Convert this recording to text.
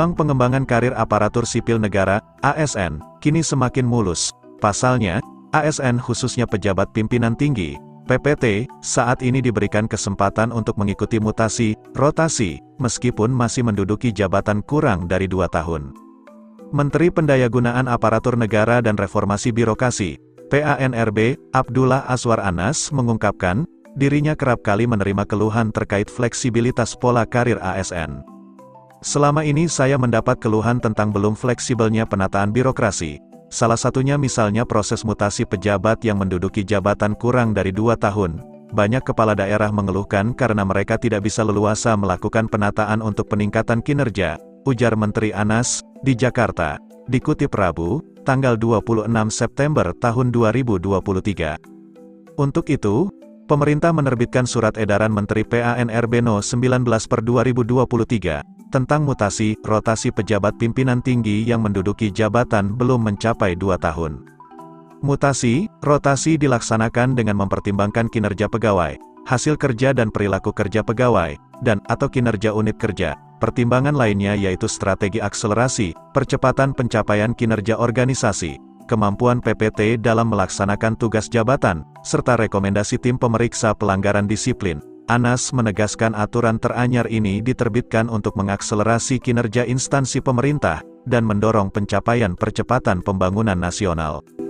Peluang pengembangan karir aparatur sipil negara, ASN, kini semakin mulus. Pasalnya, ASN khususnya pejabat pimpinan tinggi, PPT, saat ini diberikan kesempatan untuk mengikuti mutasi, rotasi, meskipun masih menduduki jabatan kurang dari 2 tahun. Menteri Pendayagunaan Aparatur Negara dan Reformasi Birokrasi, PANRB, Abdullah Azwar Anas mengungkapkan, dirinya kerap kali menerima keluhan terkait fleksibilitas pola karir ASN. Selama ini saya mendapat keluhan tentang belum fleksibelnya penataan birokrasi. Salah satunya misalnya proses mutasi pejabat yang menduduki jabatan kurang dari 2 tahun. Banyak kepala daerah mengeluhkan karena mereka tidak bisa leluasa melakukan penataan untuk peningkatan kinerja, ujar Menteri Anas, di Jakarta. Dikutip Rabu, tanggal 26 September tahun 2023. Untuk itu, pemerintah menerbitkan Surat Edaran Menteri PANRB No. 19/2023, tentang mutasi, rotasi pejabat pimpinan tinggi yang menduduki jabatan belum mencapai 2 tahun. Mutasi, rotasi dilaksanakan dengan mempertimbangkan kinerja pegawai, hasil kerja dan perilaku kerja pegawai, dan atau kinerja unit kerja. Pertimbangan lainnya yaitu strategi akselerasi, percepatan pencapaian kinerja organisasi, kemampuan PPT dalam melaksanakan tugas jabatan, serta rekomendasi tim pemeriksa pelanggaran disiplin. Anas menegaskan aturan teranyar ini diterbitkan untuk mengakselerasi kinerja instansi pemerintah, dan mendorong pencapaian percepatan pembangunan nasional.